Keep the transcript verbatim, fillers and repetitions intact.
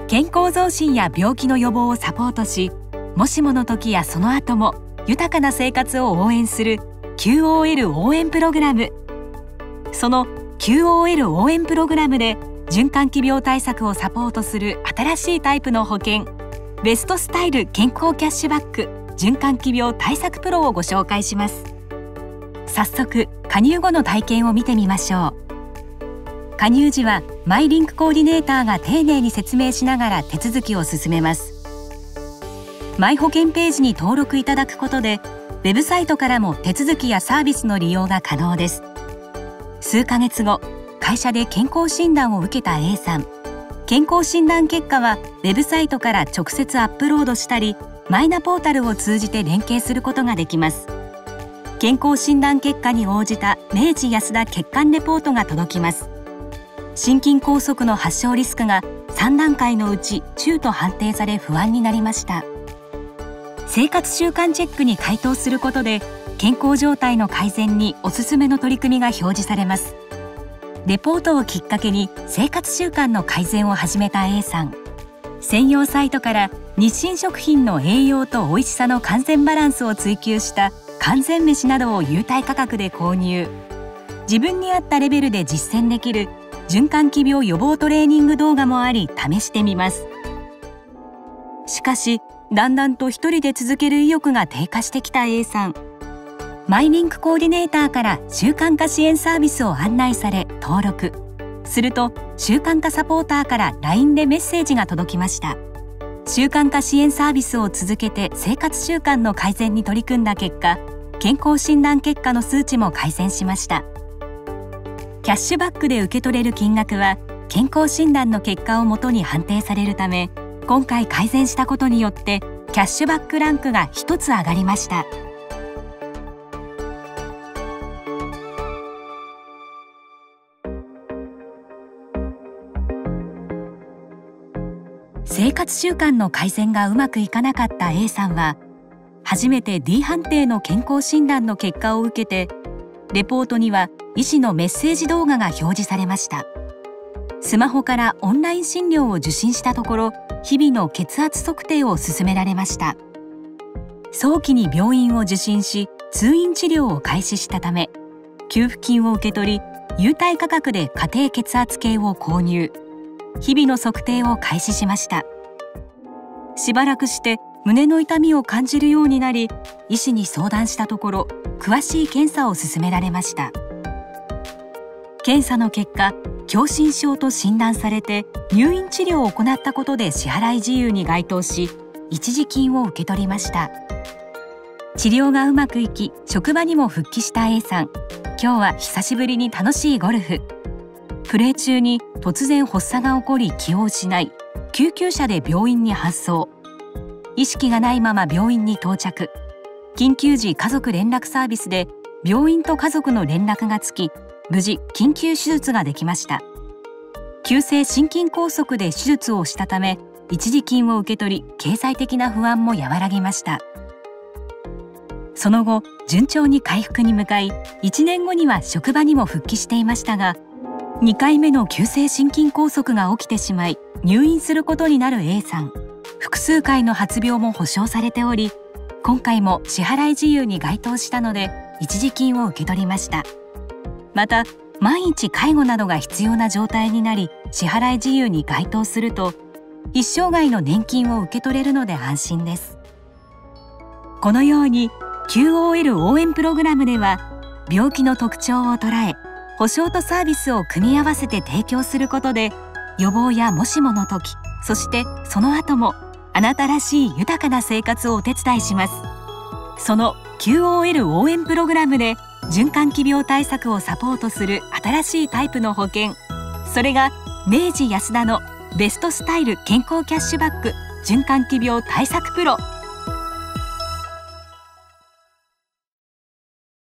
健康増進や病気の予防をサポートし、もしもの時やその後も豊かな生活を応援する キューオーエル 応援プログラム。その キューオーエル 応援プログラムで循環器病対策をサポートする新しいタイプの保険、ベストスタイル健康キャッシュバック循環器病対策プロをご紹介します。早速加入後の体験を見てみましょう。加入時はマイリンクコーディネーターが丁寧に説明しながら手続きを進めます。マイ保険ページに登録いただくことでウェブサイトからも手続きやサービスの利用が可能です。数ヶ月後、会社で健康診断を受けた A さん。健康診断結果はウェブサイトから直接アップロードしたり、マイナポータルを通じて連携することができます。健康診断結果に応じた明治安田血管レポートが届きます。心筋梗塞の発症リスクがさん段階のうち中と判定され不安になりました。生活習慣チェックに回答することで健康状態の改善におすすめの取り組みが表示されます。レポートをきっかけに生活習慣の改善を始めた A さん。専用サイトから日清食品の栄養と美味しさの完全バランスを追求した完全飯などを優待価格で購入。自分に合ったレベルで実践できる循環器病予防トレーニング動画もあり試してみます。しかしだんだんと一人で続ける意欲が低下してきた A さん。マイリンクコーディネーターから習慣化支援サービスを案内され登録。すると習慣化サポーターから ライン でメッセージが届きました。習慣化支援サービスを続けて生活習慣の改善に取り組んだ結果、健康診断結果の数値も改善しました。キャッシュバックで受け取れる金額は健康診断の結果をもとに判定されるため、今回改善したことによってキャッシュバックランクがひとつ上がりました。生活習慣の改善がうまくいかなかった A さんは初めて D 判定の健康診断の結果を受けて、レポートには医師のメッセージ動画が表示されました。スマホからオンライン診療を受診したところ、日々の血圧測定を勧められました。早期に病院を受診し通院治療を開始したため、給付金を受け取り優待価格で家庭血圧計を購入。日々の測定を開始しました。しばらくして胸の痛みを感じるようになり、医師に相談したところ詳しい検査を勧められました。検査の結果、狭心症と診断されて入院治療を行ったことで支払い自由に該当し、一時金を受け取りました。治療がうまくいき職場にも復帰した A さん。今日は久しぶりに楽しいゴルフ。プレー中に突然発作が起こり気を失い、救急車で病院に搬送。意識がないまま病院に到着。緊急時家族連絡サービスで病院と家族の連絡がつき、無事緊急手術ができました。急性心筋梗塞で手術をしたため一時金を受け取り、経済的な不安も和らぎました。その後順調に回復に向かい、いちねんごには職場にも復帰していましたが、にかいめの急性心筋梗塞が起きてしまい入院することになる A さん。複数回の発病も保証されており、今回も支払い自由に該当したので一時金を受け取りました。また万一介護などが必要な状態になり支払い自由に該当すると、一生涯の年金を受け取れるので安心です。このように キューオーエル 応援プログラムでは、病気の特徴を捉え保障とサービスを組み合わせて提供することで、予防やもしもの時、そしてその後もあなたらしい豊かな生活をお手伝いします。その キューオーエル 応援プログラムで循環器病対策をサポートする新しいタイプの保険、それが明治安田のベストスタイル健康キャッシュバック循環器病対策プロ。